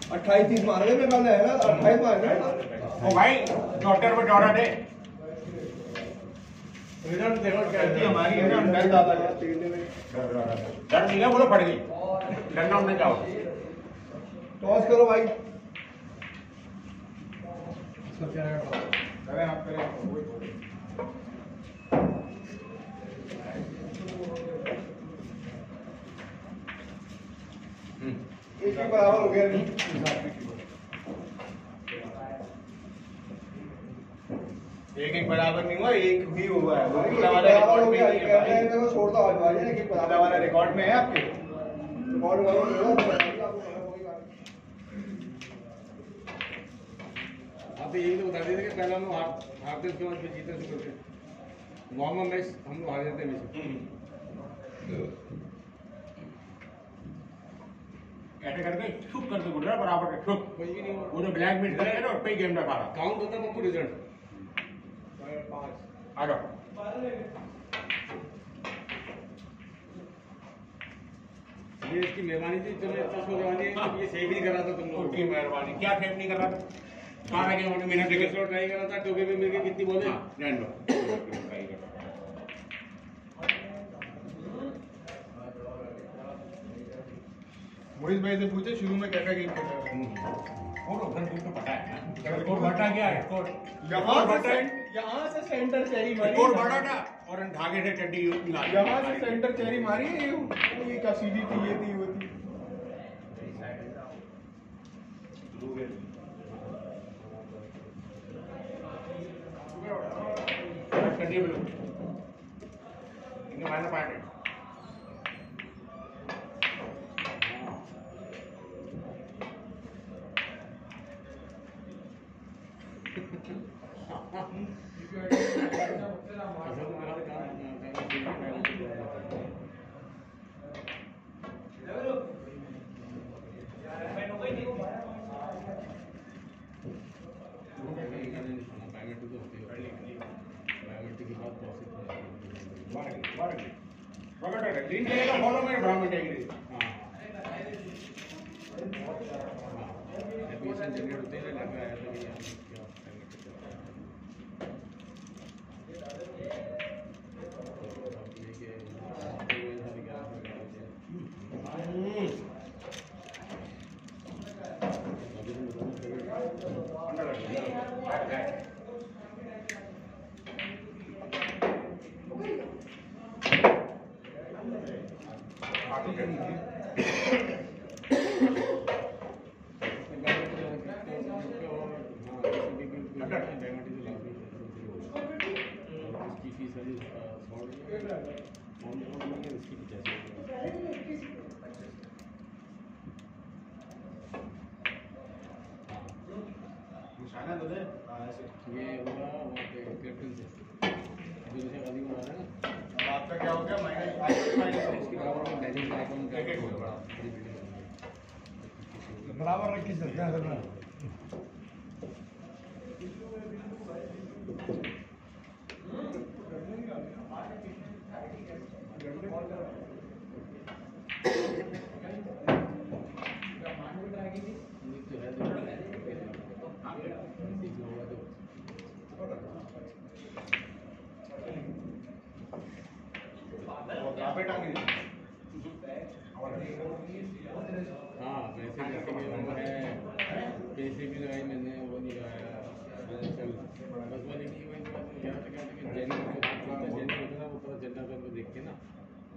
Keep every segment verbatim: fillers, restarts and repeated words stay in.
अट्ठाईस तीस मार गए मैं कल है ना अट्ठाईस मार गए ओ भाई डॉक्टर पे दौड़ा दे रिजल्ट देखो कहती हमारी है ना अंदाज दादा का डर नहीं है बोलो फट गई डरना उन्हें जाओ टॉस करो भाई अरे आप करें एक ही बराबर हो गया नहीं एक एक बराबर नहीं हुआ एक भी हुआ है पूरा वाला रिकॉर्ड में है देखो छोड़ता आज भाई है कि पूरा वाला रिकॉर्ड में है आपके रिकॉर्ड वाला आप यही तो बता देते कि पहला हम लोग हार हारते उसके बाद फिर जीतने से करते नॉर्मल मैच हम लोग हार जाते हैं हमेशा ऐसे करके छुप करके गुजरा बराबर के छुप कोई भी नहीं वो जो ब्लैक मिट करेगा ना उस पे ही गेम रखा रहा काउंट होता है पप्पू रिजल्ट आ जाओ ये इसकी मेहरबानी थी तुमने इतना शो करवानी है कि ये सेव नहीं कर रहा था तुम लोग उसकी मेहरबानी क्या सेव नहीं कर रहा था कहाँ रखे उन्होंने मिनट टिकट स्लॉट ट्राई कर रहा था टोके में मिलके कितनी बॉल है रहने दो मोहित भाई से पूछे शुरू में क्या क्या गेम खेला वो तो घर तो पता है ना स्कोर बढ़ा गया स्कोर यहाँ से यहाँ से सेंटर चेरी मारी स्कोर बढ़ा था और धागे से चड्डी यहाँ से सेंटर चेरी मारी ये क्या सीधी थी ये थी वो थी चड्डी ब्लू इनके मारने पाए ग्रीन कलर का फॉलो में ब्राउन कैटेगरी एप्लीकेशन जनरेट होते हैं लग रहा है तो ये ये होगा वहाँ पे कैप्टन से जो जैसे गाड़ी में आ रहा है ना आपका क्या हो गया माइनस इसके बराबर में डाइनिंग का आइकन का एक होगा बराबर रख के चलते हैं अगर हाँ वैसे जैसे कि वो है पैसे भी लगाई मैंने वो नहीं लगाया बस वो देखिए वही बात क्या था क्या था कि जैन जैन होता ना वो पूरा झंडा कर देख के ना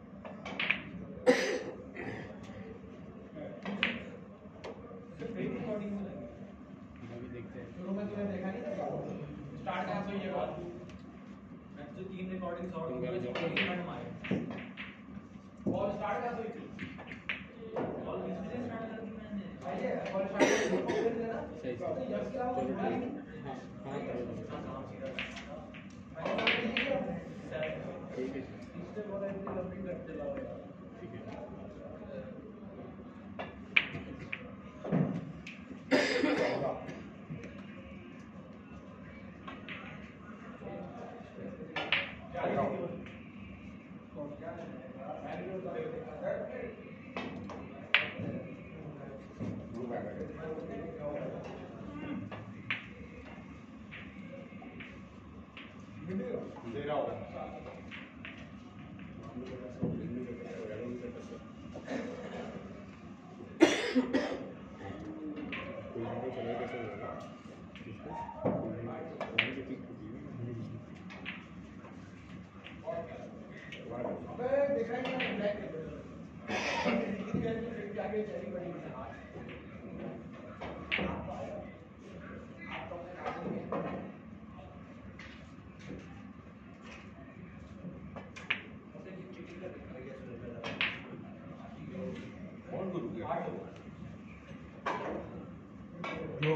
अभी देखते हैं शुरू में तुमने देखा नहीं स्टार्ट कहाँ से ये बात जो तीन रिकॉर्डिंग्स और मिनट मारे बॉल स्टार्ट कहाँ से हुई थी बॉल किसने स्टार्ट कर दी मैंने भाई ये बॉल स्टार्ट कर दी ना सही सही यस क्या वो हाँ हाँ ठीक है इससे बॉल इतनी लंबी करते लाओ यार ठीक है ब्लू बैग तेरा होगा कौन गुरु के जो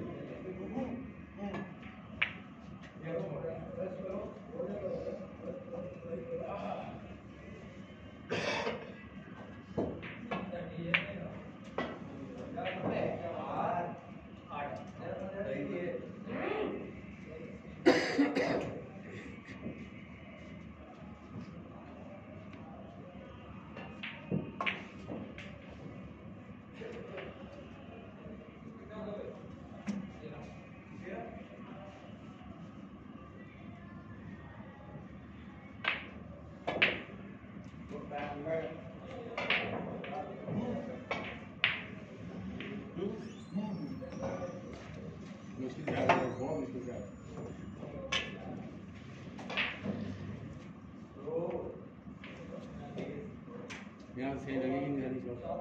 मुश्किल से आ रहा है, बहुत मुश्किल से आ रहा है। यहाँ से सही लगेगी नहीं जानी शॉट।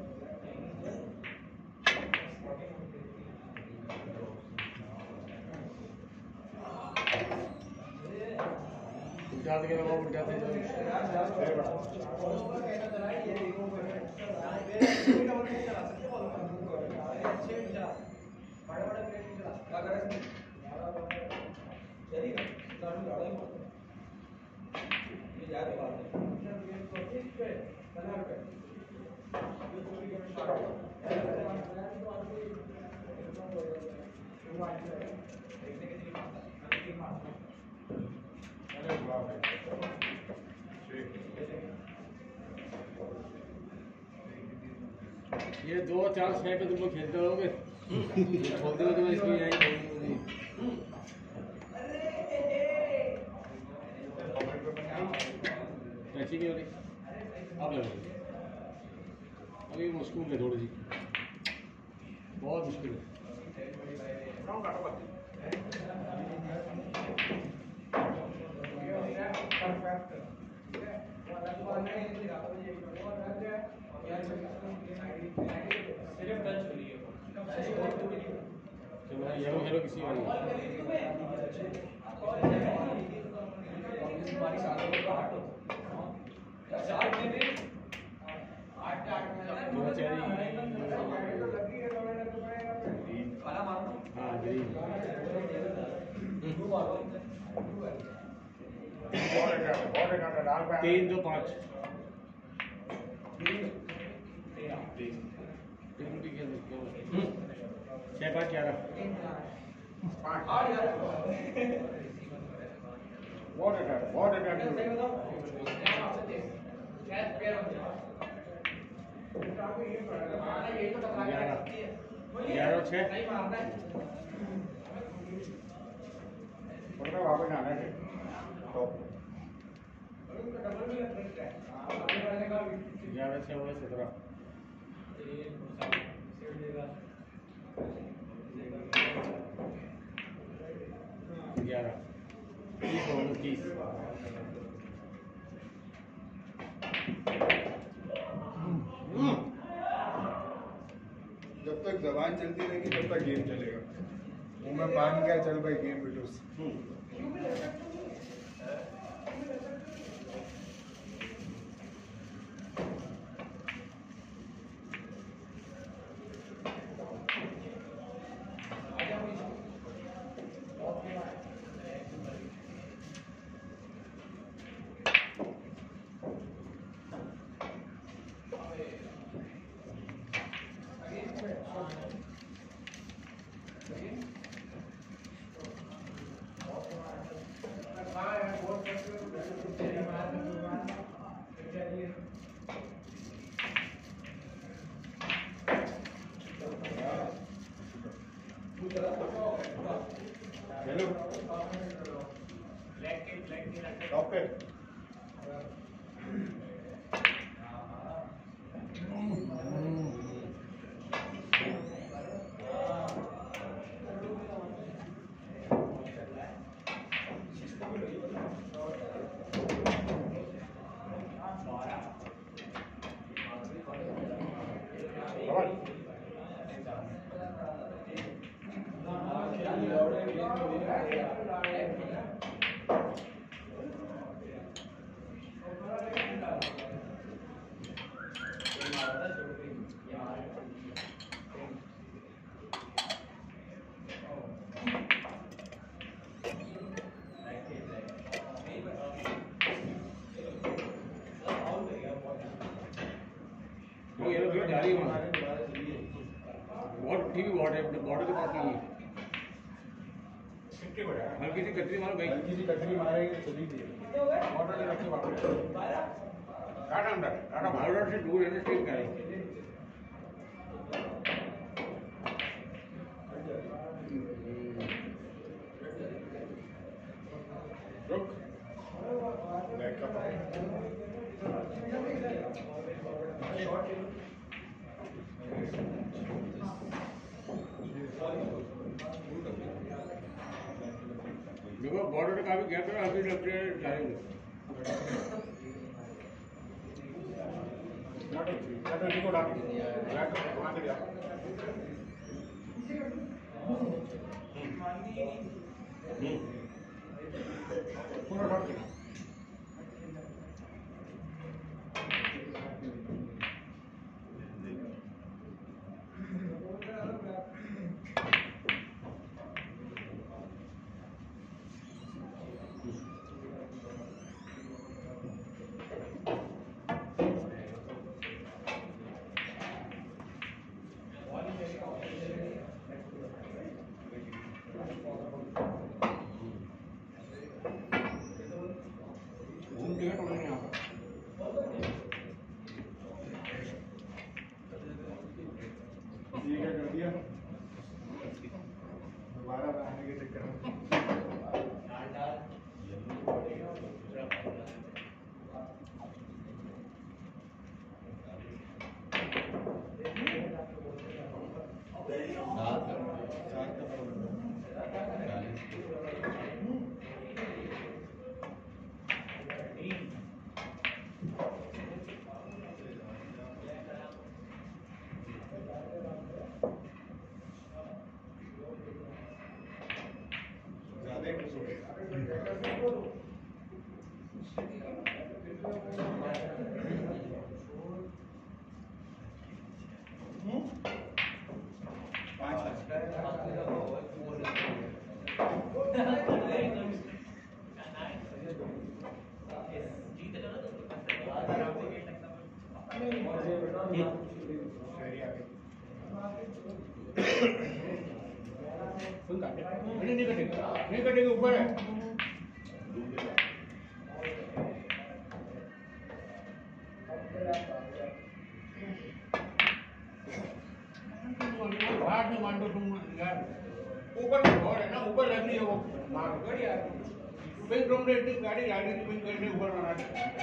उल्टा से करो, उल्टा से ये दो चार छह पे तुम लोग खेलते रहोगे। छोड़ते हो तो मैं इसको यहीं छोड़ ऐसी क्यों रही अब लग रही अभी मुश्किल है थोड़ी सी, बहुत मुश्किल है। चलो येलो खेलो किसी और हाँ ग्रीन तीन दो पाँच तीन भी खेल सकते हो। छः पाँच ग्यारह ग्यारह ग्यारह छः वापस आना है ग्यारह छः हुए सत्रह ग्यारह तीस और उनतीस जब तक जबान चलती रहेगी तब तक गेम चलेगा। मुंह में पान क्या चल भाई गेम बिटूस। हेलो ब्लैक के ब्लैक ओके वो ये लोग जा रही है वहाँ बहुत ठीक बॉर्डर है बॉर्डर के पास नहीं है हल्की सी कतरी मारो भाई हल्की सी कटरी मारेगी तो चली गई ऑर्डर ले रखे वापस टाटा अंदर टाटा बॉर्डर से दूर रहने स्ट्रेट करें रुक बैक का देखो बॉर्डर का भी गैप है अभी लगते हैं जाएंगे को डाल वहाँ से गया पूरा डाल के दोबारा आने के चक्कर में नहीं नहीं कटेगा नहीं कटेगा ऊपर है बाहर में मान दो तुम यार ऊपर और है ना ऊपर रहती है वो मार कर यार फिर तुम रेटिंग गाड़ी गाड़ी की पिन करने ऊपर बना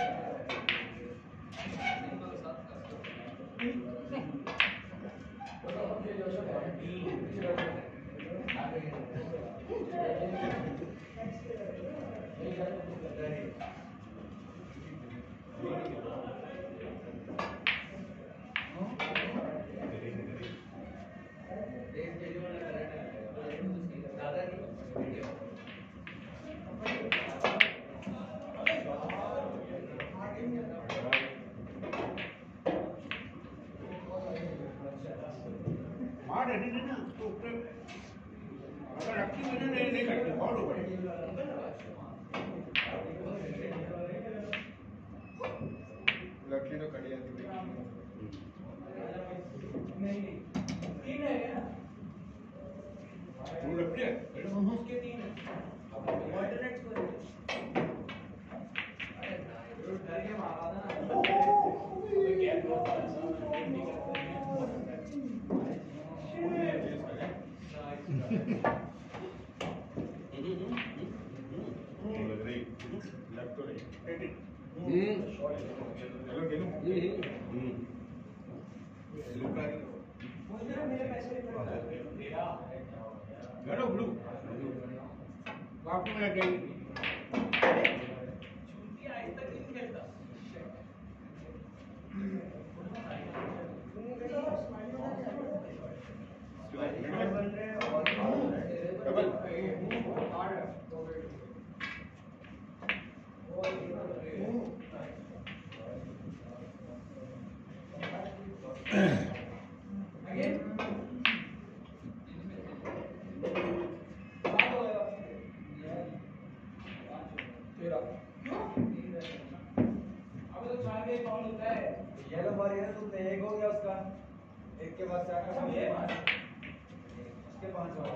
मार है नहीं ना तो ऊपर अगर रखी मैंने नहीं नहीं करती बहुत ऊपर लड़की तो कड़िया थी वो रखती है उसके तीन ऑल्टरनेट लग रही लग तो रही हेलो ब्लू वापस में गई येलो बार ये तो एक हो गया उसका एक के बाद चार अच्छा ये उसके पांच और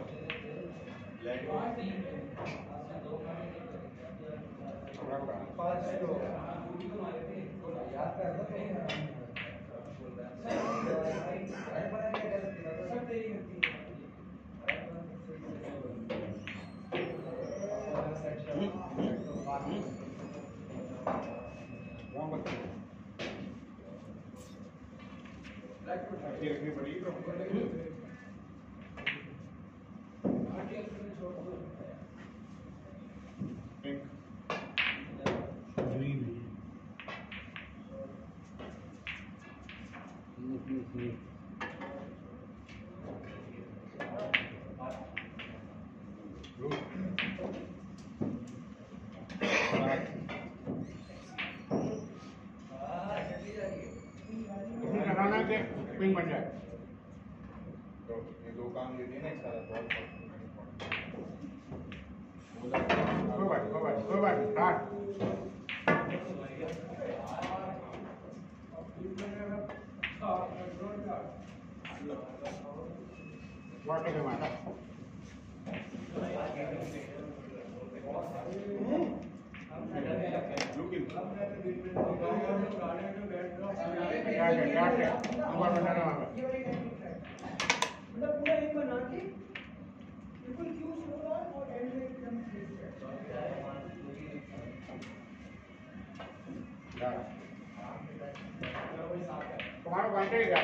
पांच तो याद कर लो राइट बना के कर सकती है तो सब तेरी होती है रखनी पड़ेगी तो पिंक ग्रीन ब्लू लगाना है पिंक बन जाए तो ये दो काम दे दिए ना एक साथ बहुत कोई बात कोई बात कोई बात स्टार्ट वाटर के मारा लुकिंग क्या क्या क्या क्या नंबर बना रहा हूं मतलब पूरा एक बना के बिल्कुल क्यू छोड़ा और एंड में एकदम तुम्हारा घंटे क्या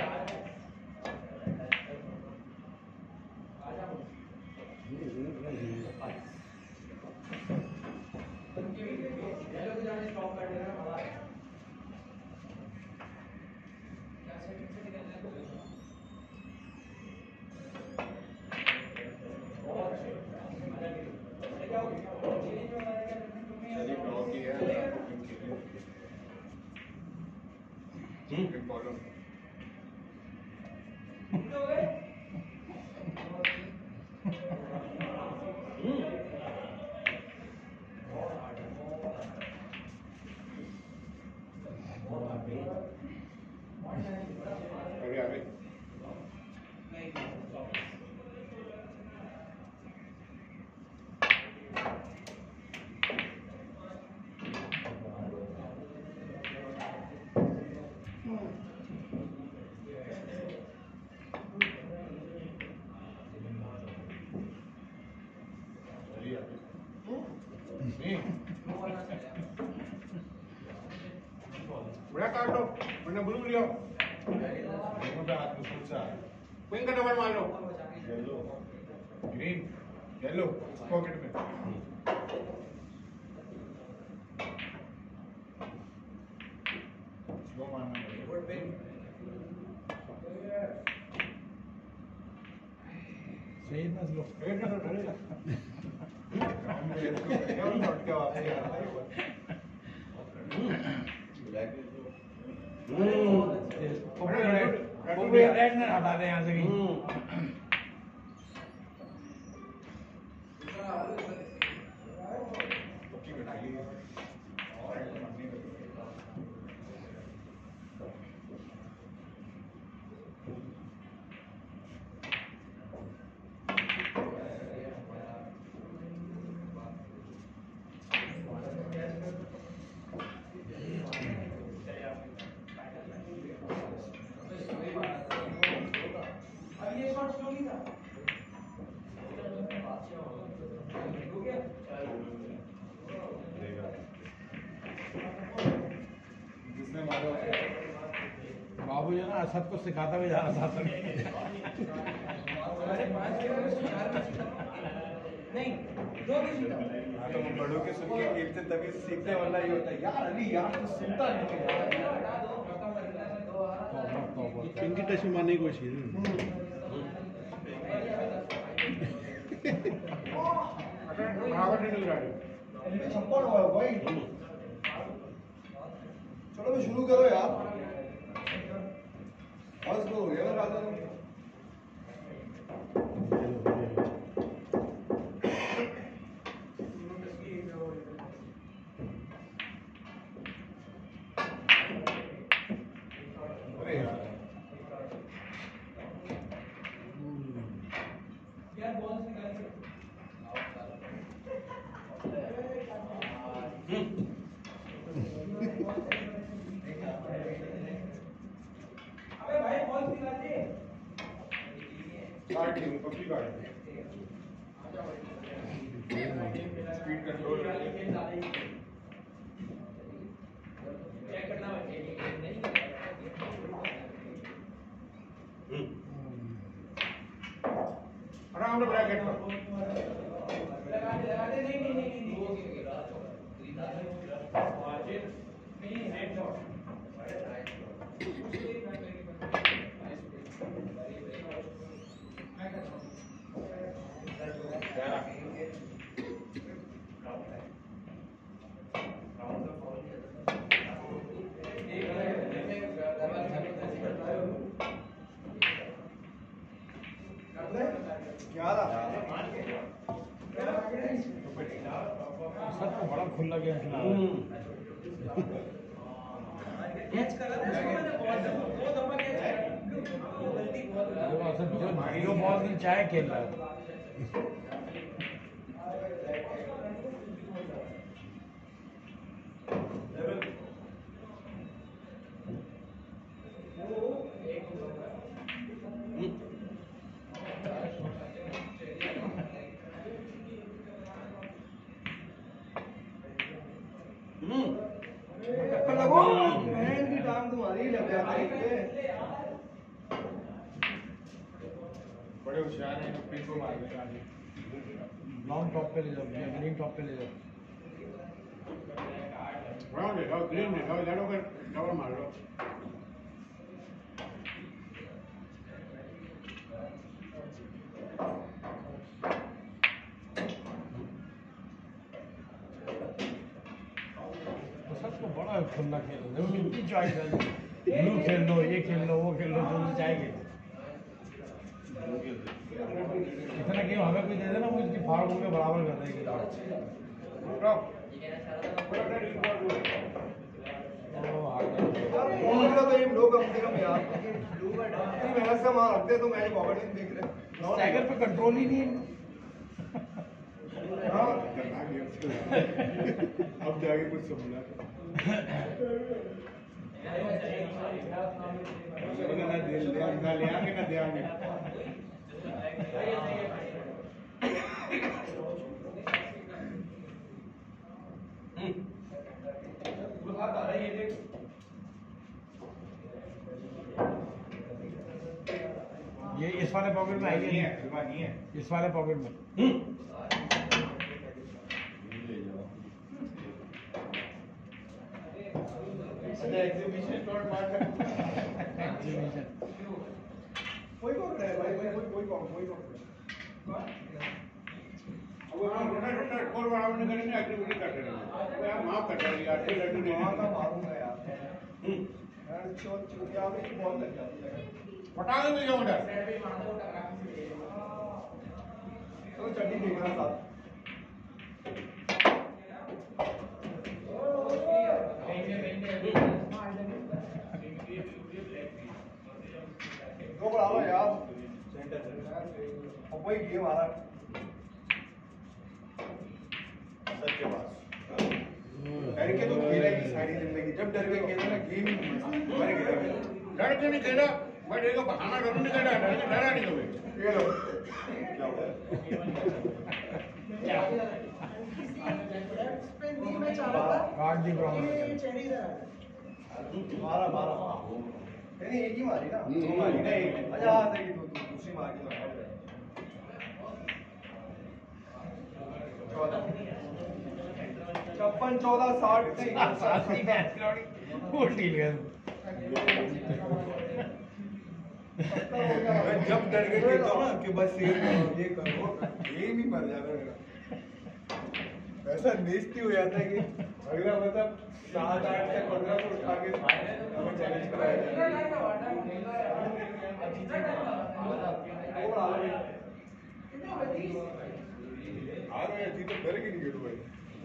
अरे अरे बड़ा काट लो वरना ब्लू लियो पिंक का डबल मार लो ग्रीन येलो पॉकेट में स्लो मारना सही ना स्लो एक ना तो हम ये इसको क्या नोट क्या वापस आ रहा है रेड ना हटा दे यहाँ से कहीं बाबू जो ना सबको सिखाता भी जा रहा था नहीं जो भी सीखा हाँ तो हम बड़ों के सुन के खेलते तभी सीखने वाला ये होता है यार अली यार तो सुनता नहीं है यार इनकी टच में मारने की कोशिश की बराबर नहीं लग रहा है छप्पन हुआ है भाई चलो भी शुरू करो यार बस हो गया ना राजा अबे भाई बॉल निकाल दे गाड़ी पक्की गाड़ी स्पीड कंट्रोल चेक करना नहीं आराम से ब्रैकेट पर लगा दे लगा दे नहीं नहीं नहीं नहीं हेड शॉट क्या रहा सबको बड़ा खुला गया कैच करा था उसको मैंने बहुत दफा दो दफा कैच करा गलती बहुत जो जो बॉल नहीं चाहे खेल रहा है लगो बहन की टांग तुम्हारी लग जाती है बड़े होशियार हैं पिन को मार देगा आगे लॉन्ग टॉप पे ले जाओ ग्रीन टॉप पे ले जाओ ब्राउन ले जाओ ग्रीन ले जाओ लड़ो कर डबल मार लो सबको बड़ा खुला खेल रहे हो कितनी चॉइस है ब्लू खेल लो ये खेल लो वो खेल लो जो भी चाहेंगे इतना गेम हमें कोई दे देना वो इसकी फाड़ के बराबर कर देगी तो ये लोग कम से कम यार इतनी मेहनत से मार रखते तो मैच पॉकेट नहीं देख रहे टाइगर पे कंट्रोल ही नहीं है अब जाके कुछ समझना ना दिल ना ले आगे ना दे आगे ये इस वाले पॉकेट में आएगी नहीं है इस वाले पॉकेट में एग्जीबिशन शॉट मार कोई कौन है भाई कोई कोई कोई कौन कोई कौन अब वो रोटेट रोटेट कोल वाला ने करेंगे एक्टिविटी करते रहेंगे वो यार माफ कर देंगे यार ये लड्डू वहां का नहीं मारूंगा यार यार चोट चुटिया में बॉल लग जाती है पटा दो भैया मुझे तो चड्डी देख रहा था दो बराबर यार सेंटर और वही गेम आ रहा सच्चे बात डर के तो खेला ही सारी जिंदगी जब डर के खेला ना गेम ही मर गया डर के नहीं खेला मैं देखो बहाना करूँ नहीं खेला डर के डरा नहीं कभी ये लो क्या हुआ कार्ड दी ब्राउन बारह बारह नहीं एक ही मारी ना दो मारी ना एक अच्छा हाँ सही दो दूसरी मारी छप्पन चौदह साठ साथी मैच खिलाड़ी वो टीम है मैं जब डर के कहता हूँ ना कि बस ये करो ये करो ये भी मर जाता है मेरा ऐसा नेस्टी हो जाता है कि अगला मतलब सात आठ से पंद्रह सौ उठा के हमें चैलेंज कराया जाए आ रहे हैं तो डर के नहीं गिरो भाई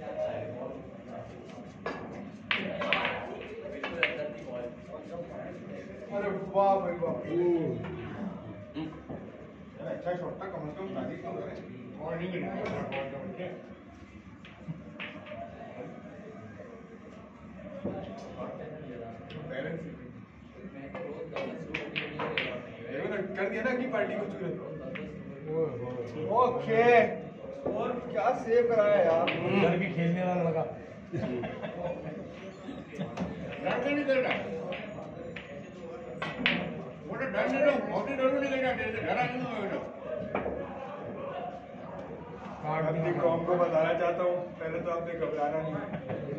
अरे वाह भाई वाह अच्छा शॉट था कम से कम तारीफ तो करें और नहीं गिरा कर दिया ना कि पार्टी को चुके ओके और क्या सेव कराया यार घर भी खेलने वाला लगा डर नहीं करना वो तो डर नहीं रहा बहुत ही डर नहीं करना डरा नहीं होगा कार्ड भी देखो हमको बताना चाहता हूँ पहले तो आपने घबराना नहीं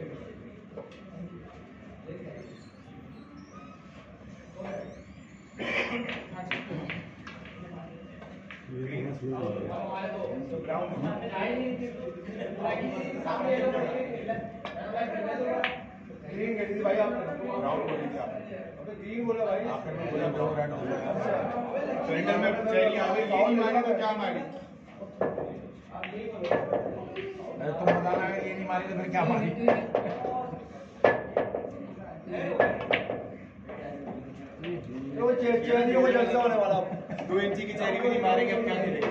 ग्रीन करी थी भाई आपने ब्राउन बोली थी आपने अबे ग्रीन बोला भाई आपने बोला ब्राउन रेड बोला सेंटर में चेरी आ गई फाउल मारा तो क्या मारी अरे तुम बताना अगर ये नहीं मारी तो फिर क्या मारी वो चेरी वो जलसा होने वाला दो इंची की चेरी भी नहीं मारेंगे अब क्या करेंगे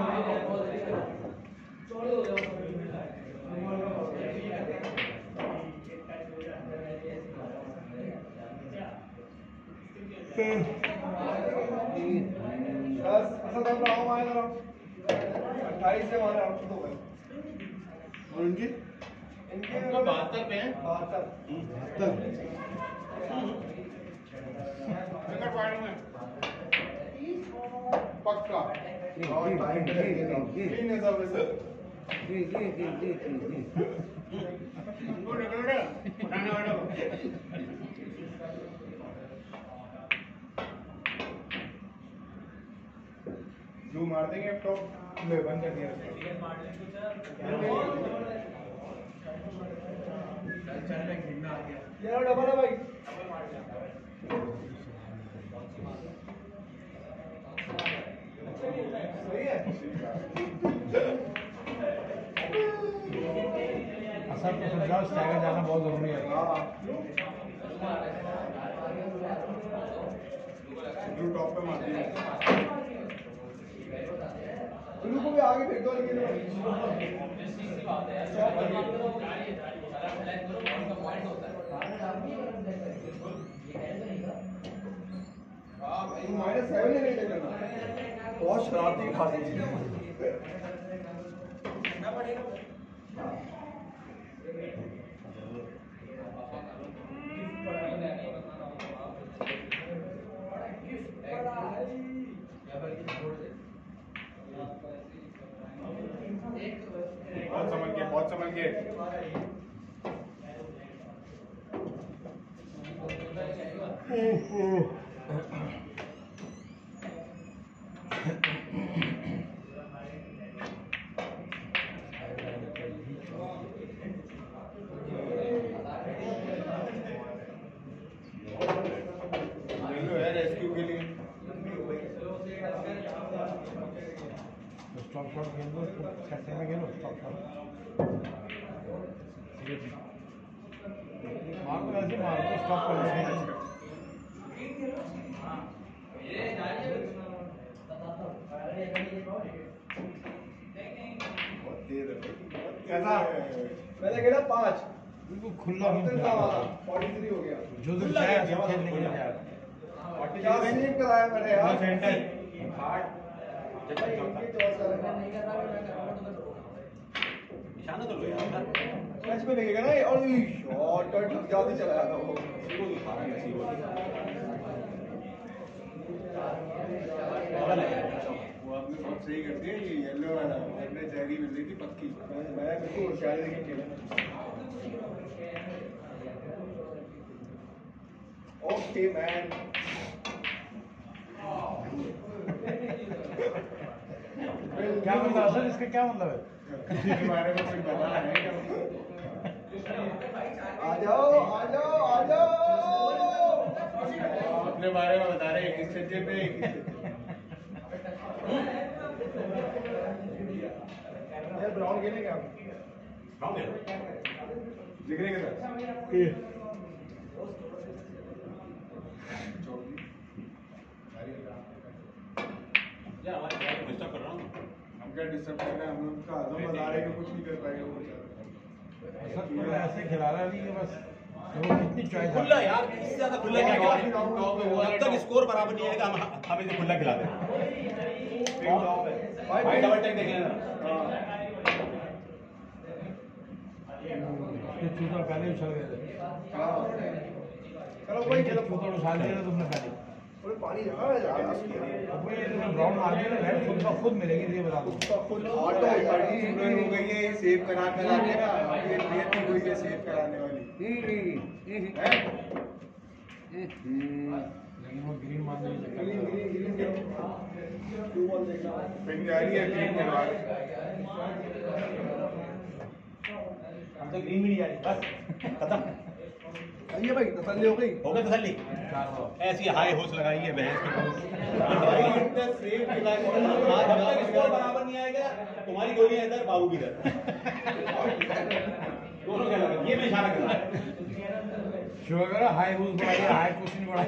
बस ऐसा तो ब्राउन आएगा अट्ठाईस से हमारे आउट हो गए और इनकी इनके बहत्तर पे हैं बहत्तर विकेट पार्टी में पक्का और टाइम तीन है सब वैसे वो निकल रहा उठाने वाला जो मार देंगे अब टॉप ले बंद कर दिया ये डबल है भाई सही है असल तो समझाओ स्टैगर जाना बहुत जरूरी है ब्लू टॉप पे मार दिया ब्लू को भी आगे फेंक दो लेकिन माइनस सेवन ही नहीं करना बहुत शरारती खासी चीज बहुत समझ गए बहुत समझ गए रेस्क्यू के लिए स्टॉप शॉट खेल दो छठे में खेलो स्टॉप शॉट मार दो ऐसे मार दो स्टॉप कर लो कैसा पहले खेला पाँच बिल्कुल खुला गेम वाला फोर्टी थ्री हो गया जो जो चाहे सब खेलने के लिए तैयार क्या सेव कराया मैंने यार सेंटर निशाना तो लो यार मैच में लगेगा ना और शॉट कट ज्यादा चलाया था वो वो आपने बहुत सही कर दिया ये येलो वाला मैंने चेरी मिल रही थी पक्की मैं मैं बिल्कुल शायद खेला Okay, man. क्या मतलब असल इसका क्या मतलब है? किसी के बारे में कुछ बता है क्या? आ जाओ, आ जाओ, आ जाओ। अपने बारे में बता रहे हैं किस सज्जे पे यार ब्राउन खेलें क्या? जिगरे के साथ। डिस्टर्ब कर रहा हूँ हम क्या डिस्टर्ब कर रहे हैं हम लोग का आदम बता रहे हैं कि कुछ नहीं कर पाएगा वो सच में ऐसे खिला रहा नहीं है बस वो कितनी चॉइस खुला यार इससे ज्यादा खुला क्या खिलाएं? जब तक स्कोर बराबर नहीं आएगा हम हम इसे खुला खिला दें। भाई डबल टेक देखें जरा। ये चूतर पहले उछल गए थे। चलो भाई चलो। चूतर उछाल दिया था तुमने पहले। थोड़ी पानी रखा है यार। अब वो ये तुमने ब्राउन मार दिया ना रेड खुद का खुद मिलेगी ये बता दो। उसका खुद ऑटो गाड़ी शुगर हो गई है ये सेव करा करा के ना ये नियत नहीं हुई है सेव कराने वाली है। लेकिन वो ग्रीन मार नहीं सकता। Green green green two ball देखना पिन जा रही है ग्रीन के बाद हम तो ग्रीन भी नहीं आ रही बस खत्म ये भाई तसल्ली हो गई हो गया तसल्ली। ऐसी हाई होश लगाई है भैंस के सेव खिला के जब तक स्कोर बराबर नहीं आएगा तुम्हारी गोली इधर बाबू की इधर दोनों क्या लगे ये मैं इशारा कर रहा हूं। शुगर करो हाई हुस बढ़ाई हाई कुछ नहीं बढ़ाई।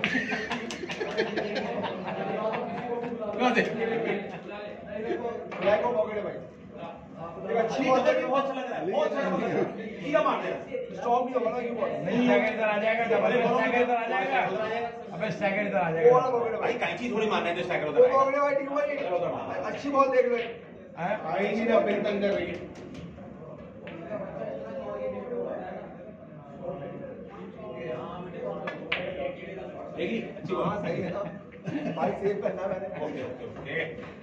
कहां से ब्लैक को पकड़े भाई एक अच्छी अच्छी बॉल बहुत अच्छा लग रहा है बहुत अच्छा लग रहा है सीधा मार दे स्टॉप नहीं होगा ना क्यों बॉल नहीं स्टैगर इधर आ जाएगा डबल स्टैगर इधर आ जाएगा। अबे स्टैगर इधर आ वो जाएगा। वाला पकड़े भाई भाई कैंची थोड़ी मारना है तो स्ट्राइकर वो उधर आएगा। पकड़े भाई ठीक भाई अच्छी बॉल देख लो हैं? आई नहीं ना पिन तंग कर रही है देखी अच्छी हाँ बात सही है ना भाई सेव करना है मैंने ओके ओके ओके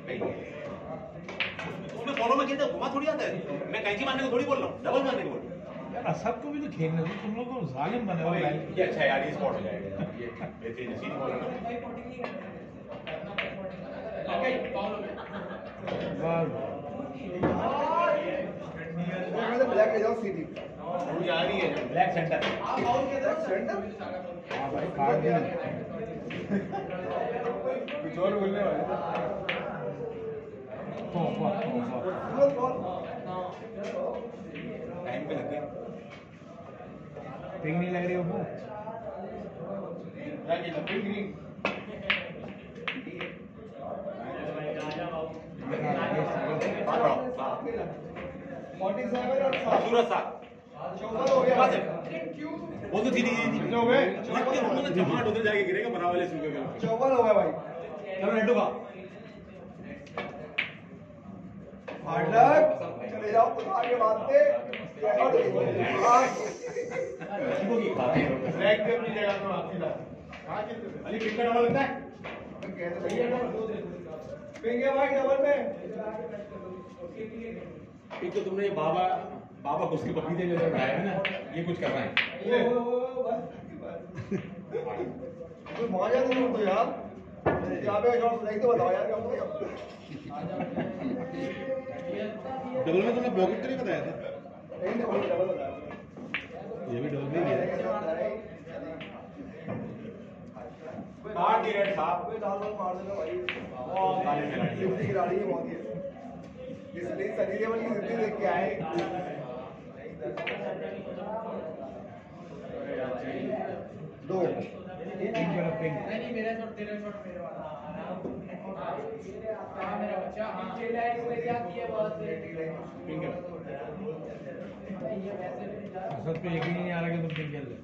उसमें फॉलो में खेलते घुमा थोड़ी आता है मैं कैंची मारने को थोड़ी बोल रहा हूँ डबल मारने को बोल रहा हूँ। यार असद को भी तो खेलने दो तुम लोग तो जालिम बने हो भाई। ये अच्छा है यार ये स्पॉट हो जाएगा ये ये चीज सीधी बॉल है ना। बस मैंने ब्लैक ले जाओ सीधी वो जा रही है ब्लैक सेंटर सेंटर हाँ भाई काट दिया। कुछ और बोलने वाले तो बस तो बस बॉल टाइम पे लग गया पिंग नहीं लग रही हो ग्रीन फोर्टी सेवन और सात सूरज साथ चौवन हो गया बस है। वो तो सीधी सीधी हो गए लगते हम लोग जमाट उधर जाके गिरेगा बराबर वाले सूखे के चौवन हो गया भाई चलो लड्डू का हार्ड लक चले जाओ कुछ आगे बांधते किसी की खाते हैं ब्लैक पे अपनी जगह पे वापसी ला कहाँ खेलते थे? अली क्रिकेट डबल लगता है पिंगे भाई डबल में एक तो तुमने ये बाबा बाबा उसके बकरीदे जैसे बनाया है ना ये कुछ कर रहा है कोई मजा नहीं तो यार यहाँ पे शॉट नहीं तो बताओ यार क्या हो गया डबल में तुमने ब्लॉक तो नहीं बताया था नहीं तो वही डबल बताया ये भी डबल में ही है काट दी रेड साहब कोई दाल वाल मार देगा भाई काले खिलाड़ी जिंदगी खिलाड़ी ही बहुत है इसलिए सनी देओल की जिंदगी देख के आए दो पिंग करो पिंग। नहीं मेरा शॉट तेरा शॉट मेरे वाला हां मेरा बच्चा हां खेला है इसने क्या किया बहुत पिंग कर असद पे यकीन ही नहीं आ रहा कि तुम पिंग खेल रहे।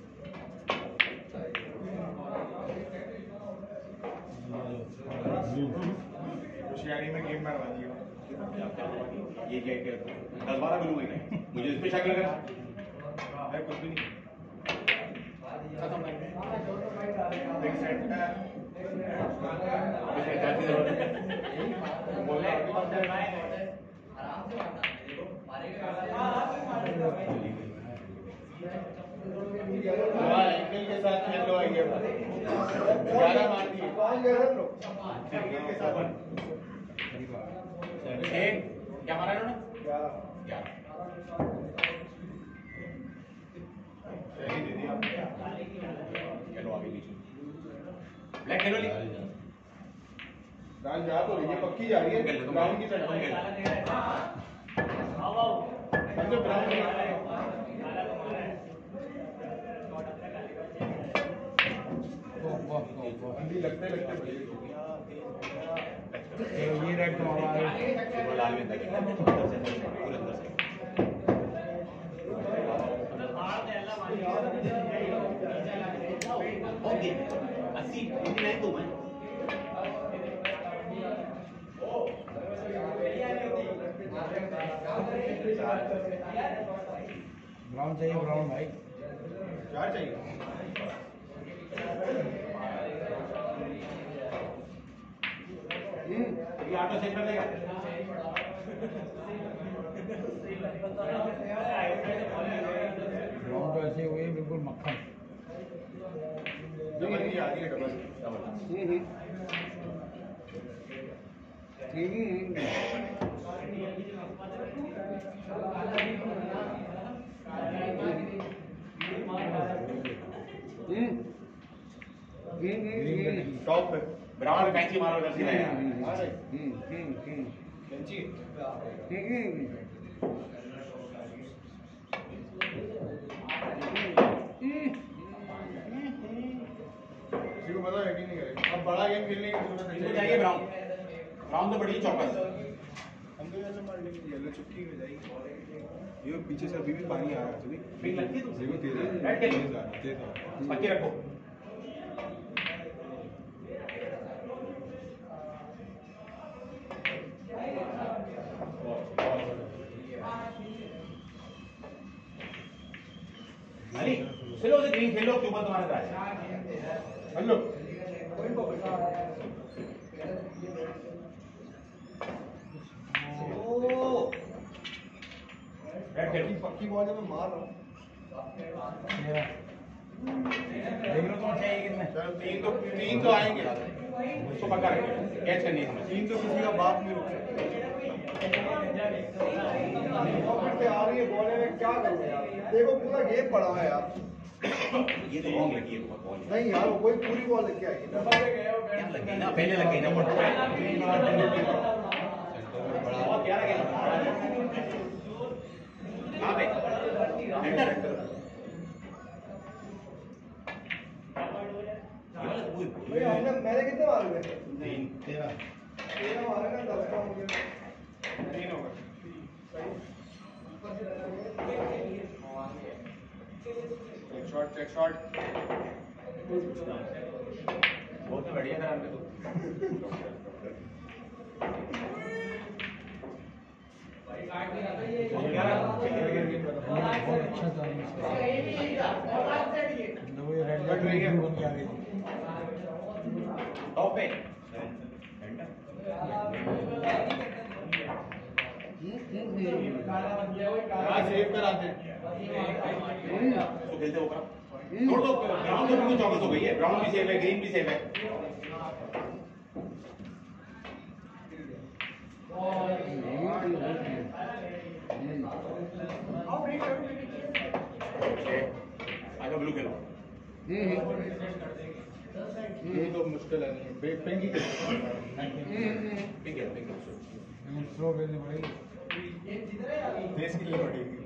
होशियारी में गेम मरवा दिया ये क्या क्या दस बारह मिलूंगा ही नहीं मुझे इस पे शक लग रहा है कुछ भी नहीं बिग सेंटर इसमें चार चीजें और हैं। बोले के साथ छह क्या मारा इन्होंने? ग्यारह ग्यारह सही दे दिया। चलो आगे पीछे ब्लैक खेलो ली दाल जा तो रही है, पक्की जा रही है ब्राउन की तरफ। समझो ब्राउन ठंडी लगते लगते बढ़िया। ये रेड तो हमारा वो लाल में तक पूरे अंदर से ओके अस्सी इतनी नहीं तो मैं ब्राउन चाहिए, ब्राउन भाई। चार चाहिए। ये ऑटो सेट कर देगा। ब्राउन तो ऐसे हुए बिल्कुल मक्खन। डबल की आ रही है, डबल डबल टॉप पे ब्राउन कैंची मारो इधर सीधा यहाँ। कैंची किसी को पता है कि नहीं करेगा। अब बड़ा गेम खेलने की जरूरत इनको नहीं चाहिए ब्राउन ब्राउन तो बड़ी चौकस हम तो ऐसे मार लेंगे, येलो चुटकी हो जाएगी। ये पीछे से अभी भी पानी आ रहा है अभी फिर लगती है तुमसे? देखो तेज आ रहा है, बैठ के लो। तेज आ रहा है, तेज आ रहा है। पक्की रखो अरे चलो उसे ग्रीन खेलो क्यों तुम्हारे पास हेलो रेड खेलो पक्की बॉल में मार रहा हूँ। देख लो कौन चाहिए कितने। चलो तीन तो तीन तो आएंगे, उसको पक्का रखो कैच करनी है तुम्हें तीन तो किसी का बाप नहीं रुक सकता। आ रही है बॉल में, क्या करूँ यार। देखो पूरा गेम पड़ा है यार। ये तो रॉन्ग लगी है बहुत बॉल नहीं यार, वो कोई पूरी बॉल लेके आई क्या लग गई ना पहले लग गई ना बहुत क्या लगे कहाँ पे सेंटर भैया हमने मैंने कितने मारे थे? तीन तेरह तेरह मारे ना, दस का मुझे तीन होगा। चेक शॉट चेक शॉट बहुत बढ़िया था हमने तो बहुत अच्छा था। वो ये रेड कट रही है। बन के आ गई थी। टॉप पे हाँ सेव कराते हैं। तो खेलते होगा छोड़ दो ब्राउन तो बिल्कुल चौकस हो गई है ब्राउन भी सेव है ग्रीन भी सेव है आगे ब्लू खेलो ये तो मुश्किल है नहीं, बे- पिंक ही खेलो। पिंक है पिंक स्लो खेलनी पड़ेगी। देश के लिए पड़ेगी।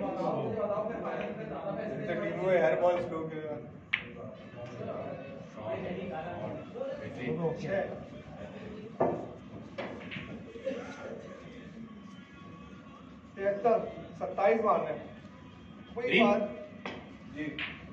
इनसे टीमों में हर बॉल स्लो खेलेगा। वो तो ओके है। तिहत्तर सत्ताईस मारने वही Green? बात जी।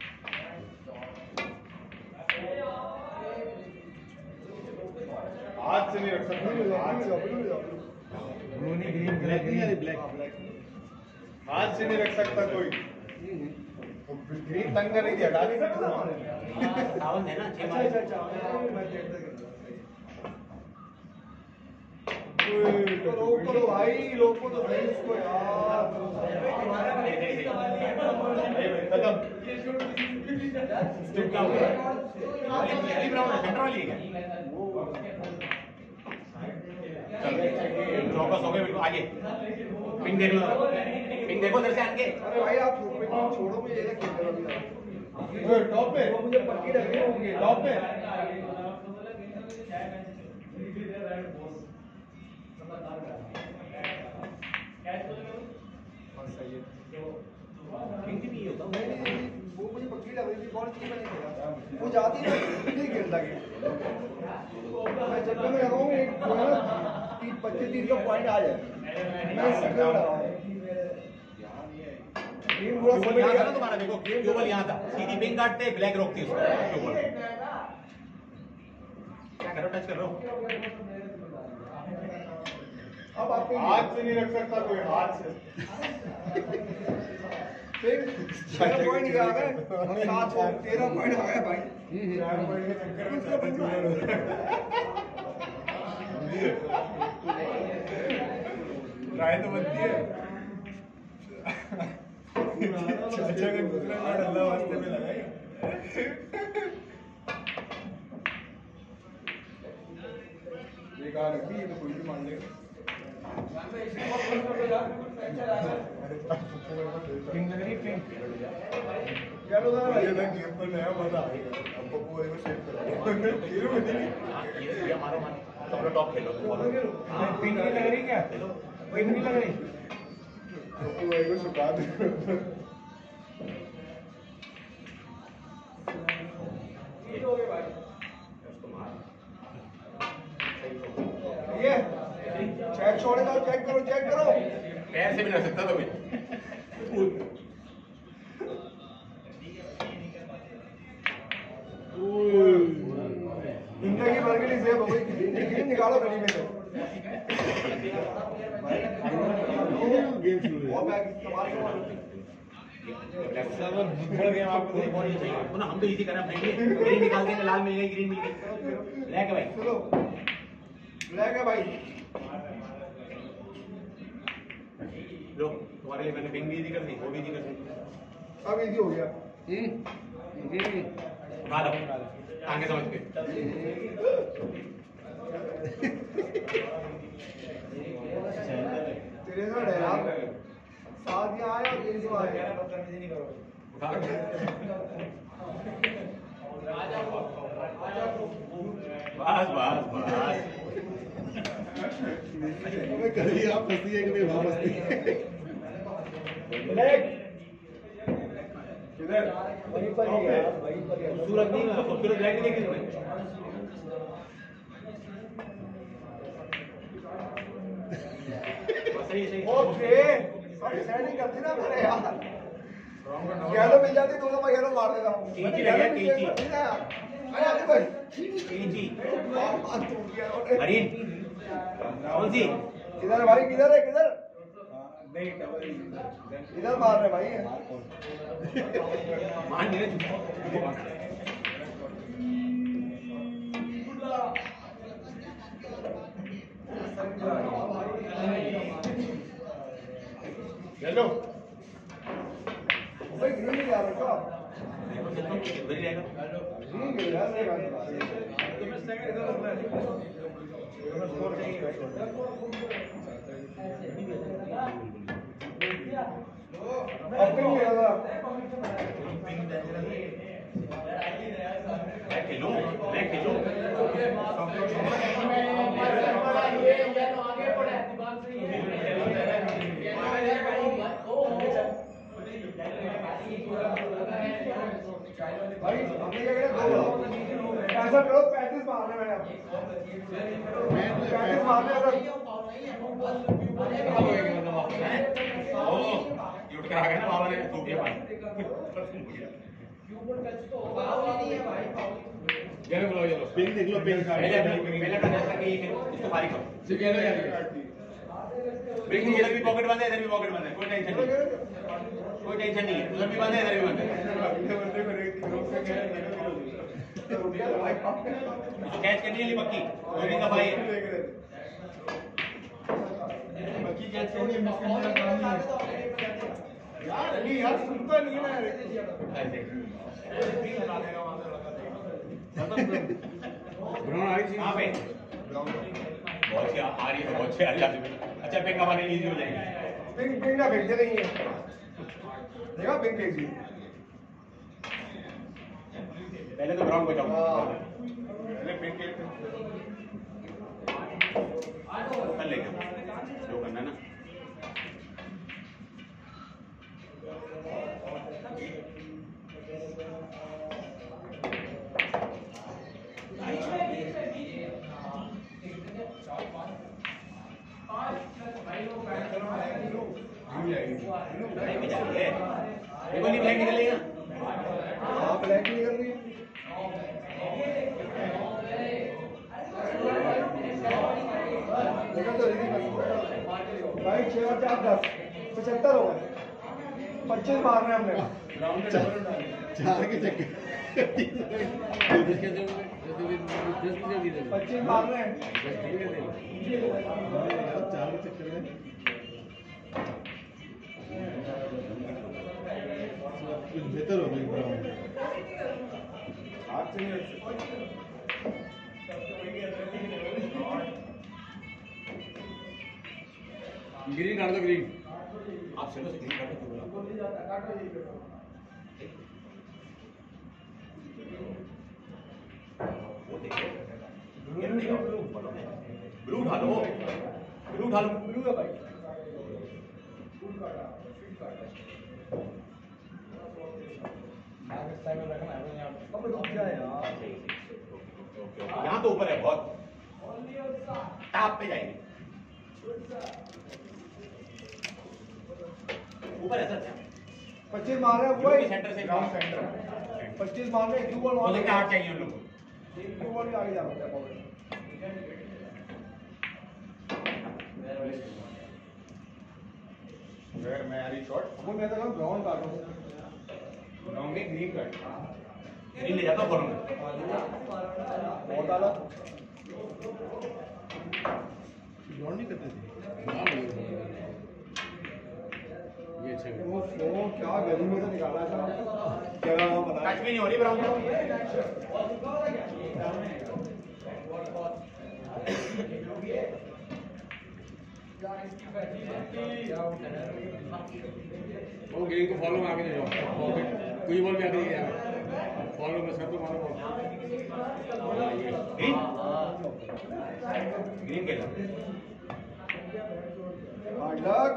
हाथ से नहीं रख सकते, हाथ से ब्लू नहीं, ग्रीन ग्रीन ब्लैक हाथ से नहीं रख सकता कोई। ग्रीन तंग करेगी, हटा नहीं सकता। सावन है ना छह अच्छा मारे अच्छा अच्छा करो करो भाई, लोग को तो सही उसको यार। खत्म। स्टिप क्या हो गया ब्राउन है सेंटर वाली है क्या फोकस हो गए बिल्कुल आगे। पिंग देख लो, पिंग देखो इधर से आके। अरे भाई आप छोड़ो मुझे, ये खेल रहे हो टॉप पे, वो मुझे पक्की लग रही होगी टॉप पे। पिंग भी नहीं होता वो मुझे पक्की लग रही थी, बॉल की मैंने खेला वो जाती है नहीं खेलता गेम। मैं चक्कर में लगाऊं एक जो है ना तीस पच्चीस तीस का पॉइंट आ जाए, मैं इस चक्कर में लगाऊं गेम पूरा क्यूबल यहाँ था ना तुम्हारा, देखो क्यूबल यहाँ था, सीधी पिंग काटते ब्लैक रोकती उसको क्यूबल। क्या करो, टच कर रहा हूँ। अब आप हाथ से नहीं रख सकता कोई, हाथ से। तेरह पॉइंट आ गए, सात तेरह पॉइंट आ गए भाई। चार पॉइंट के चक्कर में ज्यादा जुगाड़ हो रहा है। ट्राई तो बनती है। चाचा का दूसरा कार्ड अल्लाह वास्ते में लगाएगा। बेकार है ये तो कोई भी मान लेगा। पिंग लग रही पिंग। क्या लोग आ ये ना गेम पर नया मजा आएगा। अब पप्पू भाई को सेव करो। खेलो में नहीं। ये ये मारो मारो, तुम लोग टॉप खेलो। पिंग नहीं लग रही क्या? पिंग नहीं लग रही। पप्पू भाई को सुखा दो। ये चेक छोड़ेगा, चेक करो चेक करो। पैर से भी रख सकता तो भी। जिंदगी भर के लिए सेव हो गई, गेम निकालो गली में से। गेम शुरू है। और बैग इस्तेमाल करो। गेम आपको बॉल नहीं चाहिए ना, हम तो इजी करना चाहिए। ग्रीन निकाल देंगे, लाल मिल गई, ग्रीन मिल गई, ब्लैक है भाई। चलो ब्लैक है भाई। लो तुम्हारे लिए मैंने पिंग भी इजी कर दी, वो भी इजी कर दी। अब इजी हो गया। उठा लो आगे समझ के। तेरे साथ है यार, साथ यहाँ आए और तेरे से आए। उठा लो। बस बस बस। हमें कभी आप फंसी है कि नहीं वहाँ फंसी है। ब्लैक किधर? वहीं पर ही है, वहीं पर ही है। खूबसूरत नहीं है, खूबसूरत ब्लैक नहीं देखी तुमने? बस सही सही। ओके सेटिंग करती ना मेरे यार। येलो मिल जाती दो दफा येलो मार देता हूँ। कैंची लग गया, कैंची। अरे आगे भाई कैंची। बात तो किया हरीन कौन सी? किधर है भाई, किधर है किधर? इधर मार रहे भाई। मान नहीं रहे। चलो भाई ग्रीन नहीं जा रहा क्या? उधर ही रहेगा। ग्रीन गिर रहा है मेरे भाई। अब भी नहीं रहा। मैं खेलूं, मैं खेलूं। भाई हमने क्या किया, दो ऐसा करो पैंतीस मारने मैंने पैंतीस मारने अगर ये उठ कर आ गए ना बाबा ने थूक दिया पानी। येलो बोलो येलो। पिन देख लो, पिन पहले पहले टच करके ये इसको फारिग करो। येलो क्या? देखिए इधर भी पॉकेट बंद है, इधर भी पॉकेट बंद है, कोई टेंशन नहीं, कोई टेंशन नहीं है। उधर भी बंद है, इधर भी बंद है। तो कैच करनी है पक्की, दो दिन का भाई है। बाकी कैच करनी है, मिस करने का काम नहीं है यार। नहीं यार सुनता नहीं है ना यार। ब्राउन आ रही थी। कहाँ पे? बहुत सी आ रही है, बहुत सी आ रही है। अच्छा पिंग हमारे लिए इजी हो जाएगी। पिंग पिंग ना भेजते नहीं है, देखा पिंग भेज दी। पहले तो ग्राउंड बचाओ। हाँ पहले पिंग के कर लेंगे जो करना है ना। ब्लैक निकलेगा। हाँ ब्लैक निकल रही है। देखा तो दीदी भाई छह और चार दस पचहत्तर हो गए, पच्चीस मारने हमने। चार के चक्कर पच्चीस मारने हैं। चार के चक्कर में कुछ बेहतर हो गई ग्राउंड। हाथ से नहीं रख ग्रीन काट दो ग्रीन। आप चलो से ग्रीन काटो क्यों बोला? वो देखो ब्लू ढालो, ब्लू ढालो। ब्लू है भाई। अब रुक जाए यार। यहाँ तो ऊपर है बहुत, टॉप पे जाएंगे। ऊपर है सर। पच्चीस मार रहे हैं ब्लू वही के सेंटर से ग्राउंड सेंटर। पच्चीस मार रहे हैं, क्यू बॉल वो मार देखते रहे हाथ चाहिए उन लोगों को। हैं, क्यू बॉल भी आगे जा सकता है बॉल। अगर मैं आ रही शॉट वो मैं तो ग्राउंड काटो। ग्राउंड में ग्रीन कट ग्रीन ले जाता हूँ बॉल में। बहुत आला। ग्राउंड नहीं करते थे। ये अच्छा है। वो वो क्या गली में से निकाला था, जगह बना। टच भी नहीं हो रही ब्राउन में। वो ग्रीन को फॉलो में आगे ले जाओ। पॉकेट कोई बॉल भी आगे नहीं जाएगा। फॉलो में सब तो मारो बॉल। ग्रीन ग्रीन खेला। Hard luck.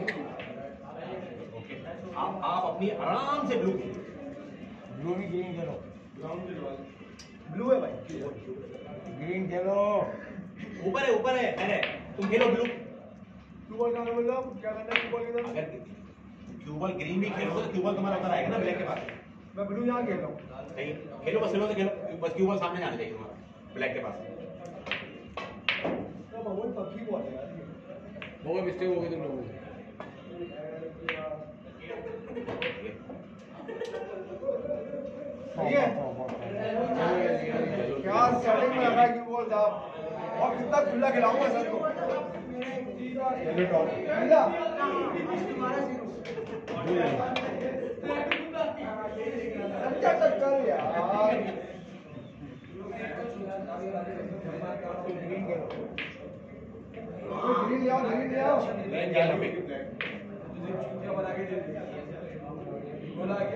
ओके आप आप अपनी आराम से ब्लू ब्लू भी ग्रीन खेलो। ब्लू है भाई। ग्रीन खेलो। ऊपर है ऊपर है अरे तुम खेलो ब्लू। क्यू बॉल कहाँ बोल रहा हूँ, क्या करना है क्यू बॉल के साथ? अगर क्यू बॉल ग्रीन भी खेलोगे तो क्यू बॉल तुम्हारा उधर आएगा ना ब्लैक के पास। मैं ब्लू यहाँ खेल रहा हूँ। सही खेलो बस खेलो तो खेलो बस क्यू बॉल सामने जाना चाहिए तुम्हारा ब्लैक के पास। तो बहुत पक्की बॉल है यार ये। हो गया मिस्टेक हो गई तुम लोगों को। सही है। क्या सेटिंग में लगा क्यू बॉल साहब, और कितना खुला खिलाऊंगा सर को। ये टॉप मिला। अच्छा टक्कर यार। ग्रीन खेलो, ग्रीन ले आओ, ग्रीन ले आओ। ग्रीन खेलो पे बोला क्या?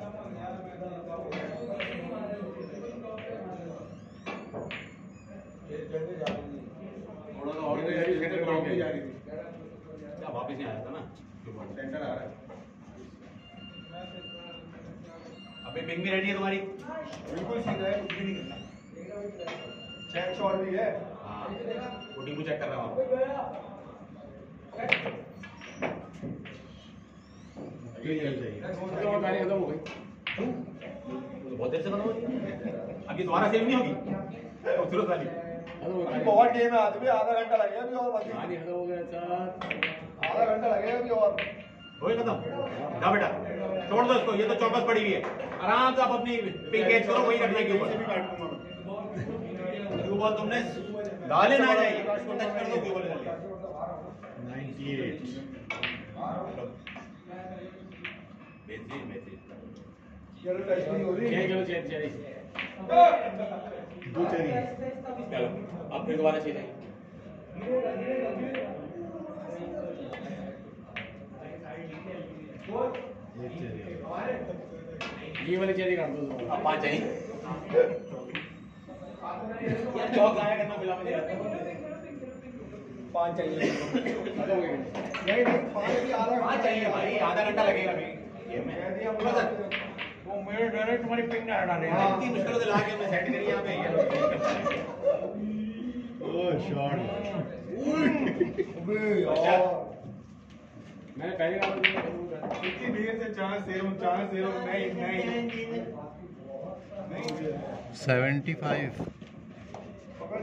थोड़ा सा और सेंटर ग्राउंड पे जा रही थी क्या वापस नहीं आया था ना सेंटर आ रहा है। अबे पिंग भी रेडी है तुम्हारी। बिल्कुल सीधा है, कुछ भी नहीं करना। चेक शॉट भी है। हाँ वो टीम को चेक कर रहा हूँ। चाहिए। खत्म हो गाड़ी खत्म हो गई। बहुत देर से खत्म हो गई। अभी दोबारा सेव नहीं होगी तुरंत वाली। खत्म हो अभी गई। बहुत गेम है, आदमी आधा घंटा लगेगा अभी और बाकी गाड़ी खत्म हो गया सर। आधा घंटा लगेगा अभी और। हो गई खत्म। जा बेटा छोड़ दो इसको, ये तो चौकस पड़ी हुई है। आराम से आप अपनी पिंग कैच करो, वही रखना क्यू बॉल। क्यू बॉल तुमने डाले ना जाए, इसको टच कर दो क्यू बॉल डाल दिया। अट्ठानवे। बेहतरीन बेहतरीन। चलो टच नहीं हो रही। चेक करो चेक चेक। दो चली। चलो अब फिर दोबारा चाहिए। ये वाली चेरी काट दो अब पाँच चाहिए यार चौक आया करना बिला में पाँच चाहिए खत्म हो गई नहीं नहीं पाँच भी आधा पाँच चाहिए भाई आधा घंटा लगेगा अभी ये मैं कह दिया बोलो सर वो मेरे डायरेक्ट तुम्हारी पिंग ना डाले हाँ। इतनी मुश्किलों से ला के मैं सेट करी यहाँ पे ओह शॉट अबे यार मैंने पहले कहा था इतनी देर से चांस दे रहा हूँ चांस दे रहा हूँ नहीं नहीं नहीं सेवेंटी फाइव